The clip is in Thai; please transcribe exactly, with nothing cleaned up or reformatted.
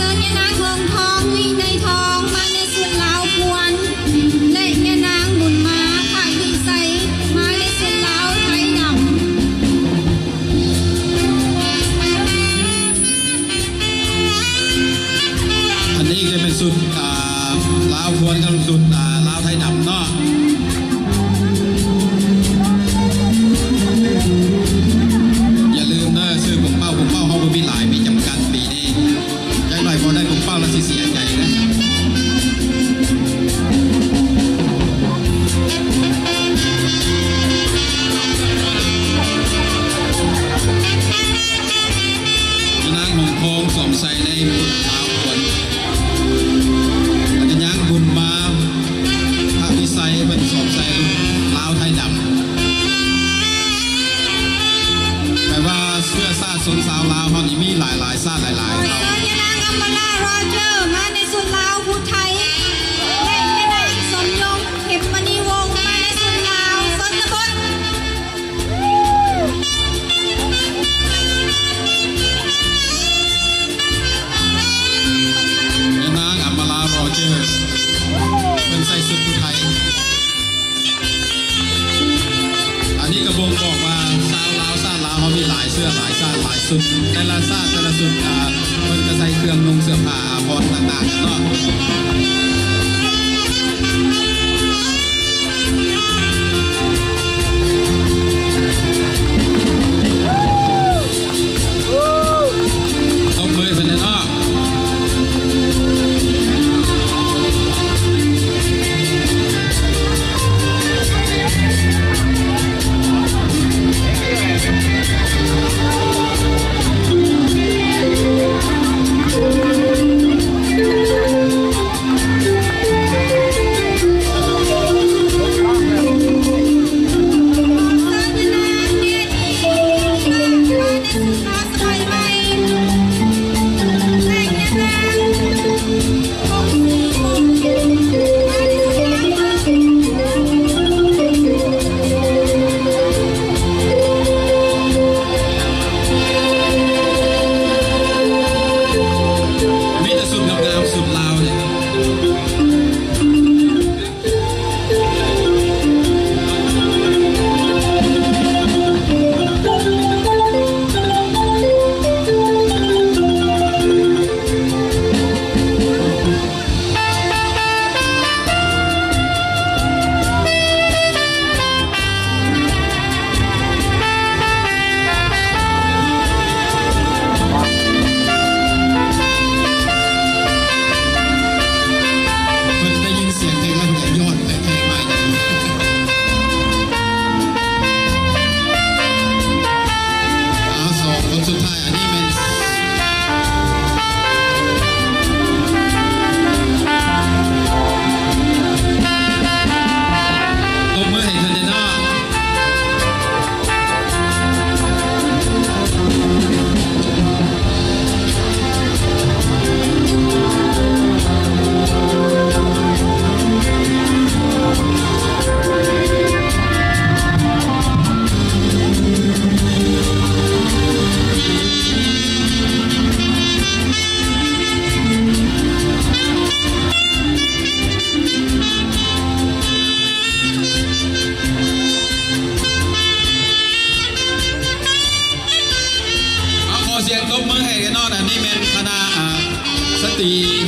สุดลาวควรกับสุดลาวไทยดำเนาะอย่าลืมนะซื้อผงเป้าผงเป้าเขาก็มีหลายมีจำกัดปีนี้ใจหน่อยพอได้ผงเป้าแล้วเสียใจนะนางหงทองสอมใส่ในบุญลาวควรอาจจะย่างบุญมาพระวิสัยเป็นสอมใส่ลาวไทยดำแปลว่าเสื้อซาสนสาวลาวเขานี่มีหลายหลายซาหลายหลายเรานางอัมมาลารอเจอร์มาในส่วนลาวผู้ไทยและนางสมยงเข็มมณีวงศ์มาในส่วนลาวสนบดนางอัมมาลารอเจอร์เป็นใส่สุดผู้ไทยอันนี้กระบงบอกว่าสาวลาวซาลาวเขามีหลายเสื้อหลายซาหลายสุดแต่ละซาแต่ละสุดอ่ามันก็ใส่เครื่องนุ่งเสื้อผ้าอาภรณ์ต่างๆเนาะต้องมือเป็นเนาะเสียงตบมือให้กันนอกอันนี้เป็นคณะสตรี